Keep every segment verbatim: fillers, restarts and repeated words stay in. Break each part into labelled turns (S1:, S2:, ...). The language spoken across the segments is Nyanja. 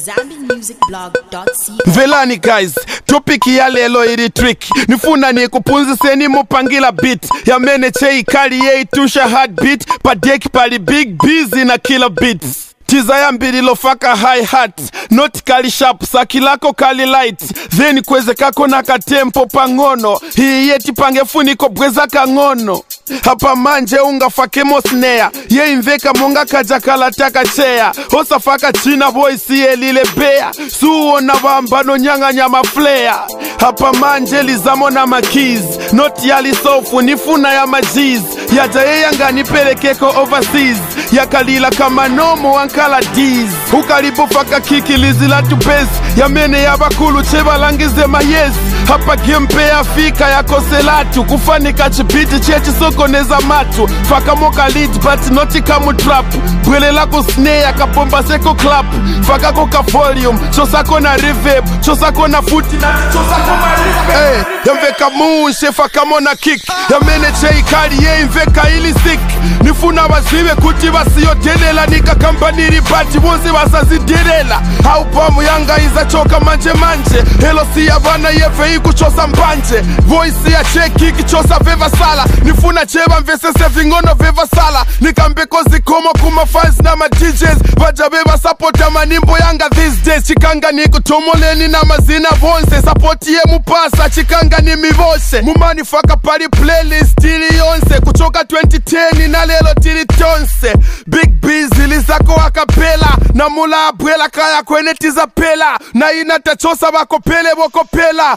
S1: zambi music blog dot co.
S2: Velani guys, topic ya lelo iri trick. Nifuna ni kupunziseni mupangila beat. Ya mene chei kali ye itusha heartbeat. Padeki pali big busy na killer beats. Tiza ya mbili lofaka high hat. Not kali sharp, sakilako kali light. Then kweze kako na katempo pangono. Hii yeti pangefuniko bweza kangono. Hapa manje unga fakemo snare. Ye inveka monga kajakala taka chea. Hosa faka china boy siye lile bea. Suo na wambano nyanga nyama flare. Hapa manje lizamo na makiz. Not yali sofu nifuna ya majiz. Ya jaye yanga nipele keko overseas. Ya kalila kama nomo wankala diz. Ukalipo faka kiki lizila tupesi. Ya mene ya bakulu cheba langize mayezi. Hapa gempe ya fika ya koselatu. Kufanika chipiti chechi soko neza matu. Faka moka lead but noti kamu trap. Bwele lako snare kapomba seko clap. Faka koka volume, chosako na reverb. Chosako na footy na chosako ma reverb. Hey, yamveka muushe faka mona kick. Yamene chei kari ye inveka ili sick. Nifuna waziwe kuti wasiyo delela. Nika kambaniri bati wonzi wasazi delela. Haupamu yanga iza choka manje manje. Helo siya vana yefe kuchosa mbanje. Voice ya cheki kichosa veva sala. Nifuna cheba mvesese vingono veva sala. Nikambeko zikomo kuma fans na ma D Js. Vaja beba supporta manimbo yanga these days. Chikanga ni kutomoleni na mazina vonse. Supporti ye mupasa chikanga ni mivose. Mumani faka pari playlist tili yonse. Kuchoka twenty ten na lelo tili tonse. Big busy lizako akapela. Na mula abuela kaya kwenye tiza pela. Na inatachosa wako pele wako pela.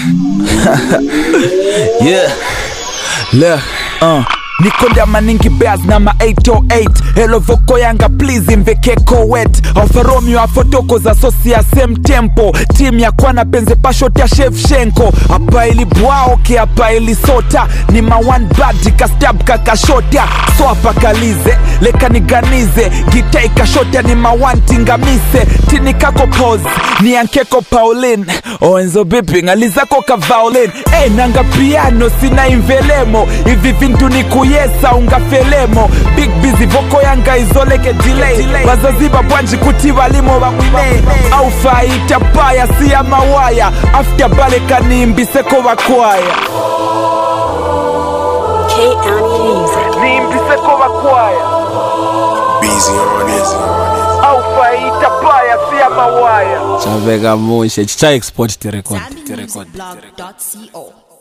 S3: Yeah, look, uh Nikonda maningi bears na ma eight oh eight. Hello voko yanga please imvekeko wet. Oferomio afotoko za sosi ya same tempo. Team ya kwana penze pashot ya Shevchenko. Hapa ili bwao ke hapa ili sota. Ni ma one bad kastab kakashota. So hapa kalize, leka niganize. Gita ikashota ni ma one tingamise. Tini kako pose, ni ankeko Pauline. Oenzo bipping, alizako ka violin. Eh nanga piano sina invelemo. Hivi vintu ni kuyesa unga felemo. Big busy voko yanga izoleke delay. Wazaziba bwanji kuti walimo wamine. Au faita paya siya mawaya. After baleka ni mbiseko wakwaya.
S1: K-Ani Music.
S3: Ni mbiseko wakwaya.
S4: Busy on it.
S3: Au faita paya siya mawaya.
S5: Chavega mushe chicha export te record
S1: zambi music blog dot co.